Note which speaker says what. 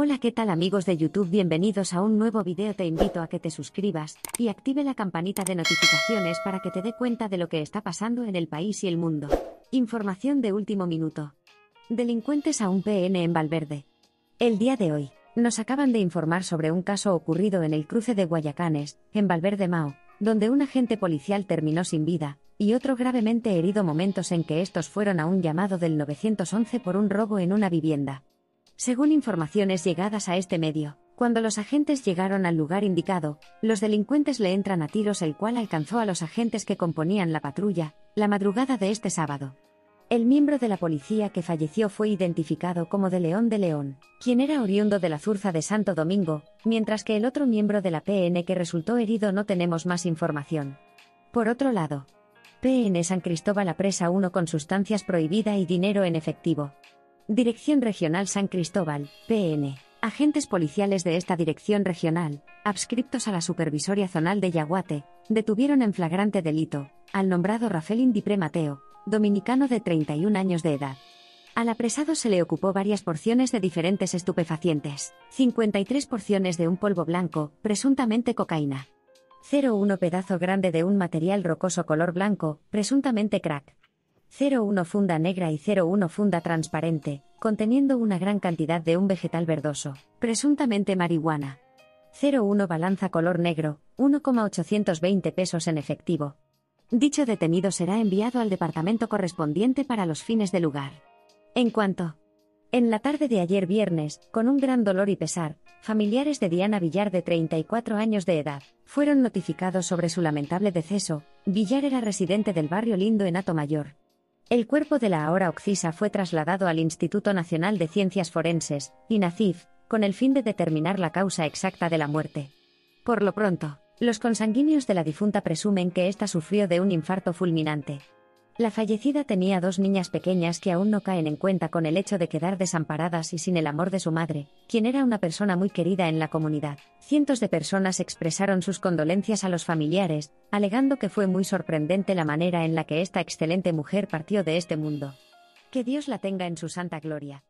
Speaker 1: Hola, ¿qué tal amigos de YouTube? Bienvenidos a un nuevo video. Te invito a que te suscribas y active la campanita de notificaciones para que te dé cuenta de lo que está pasando en el país y el mundo. Información de último minuto. Delincuentes a un PN en Valverde. El día de hoy, nos acaban de informar sobre un caso ocurrido en el cruce de Guayacanes, en Valverde Mao, donde un agente policial terminó sin vida, y otro gravemente herido, momentos en que estos fueron a un llamado del 911 por un robo en una vivienda. Según informaciones llegadas a este medio, cuando los agentes llegaron al lugar indicado, los delincuentes le entran a tiros, el cual alcanzó a los agentes que componían la patrulla, la madrugada de este sábado. El miembro de la policía que falleció fue identificado como de León, quien era oriundo de la Zurza de Santo Domingo, mientras que el otro miembro de la PN que resultó herido no tenemos más información. Por otro lado, PN San Cristóbal apresa 1 con sustancias prohibida y dinero en efectivo. Dirección Regional San Cristóbal, PN. Agentes policiales de esta dirección regional, adscriptos a la Supervisoria Zonal de Yaguate, detuvieron en flagrante delito al nombrado Rafael Dipré Mateo, dominicano de 31 años de edad. Al apresado se le ocupó varias porciones de diferentes estupefacientes, 53 porciones de un polvo blanco, presuntamente cocaína. 0,1 pedazo grande de un material rocoso color blanco, presuntamente crack. 0,1 funda negra y 0,1 funda transparente, conteniendo una gran cantidad de un vegetal verdoso, presuntamente marihuana. 0,1 balanza color negro, 1,820 pesos en efectivo. Dicho detenido será enviado al departamento correspondiente para los fines del lugar. En la tarde de ayer viernes, con un gran dolor y pesar, familiares de Diana Villar, de 34 años de edad, fueron notificados sobre su lamentable deceso. Villar era residente del barrio Lindo en Atomayor. El cuerpo de la ahora occisa fue trasladado al Instituto Nacional de Ciencias Forenses, INACIF, con el fin de determinar la causa exacta de la muerte. Por lo pronto, los consanguíneos de la difunta presumen que ésta sufrió de un infarto fulminante. La fallecida tenía 2 niñas pequeñas que aún no caen en cuenta con el hecho de quedar desamparadas y sin el amor de su madre, quien era una persona muy querida en la comunidad. Cientos de personas expresaron sus condolencias a los familiares, alegando que fue muy sorprendente la manera en la que esta excelente mujer partió de este mundo. Que Dios la tenga en su santa gloria.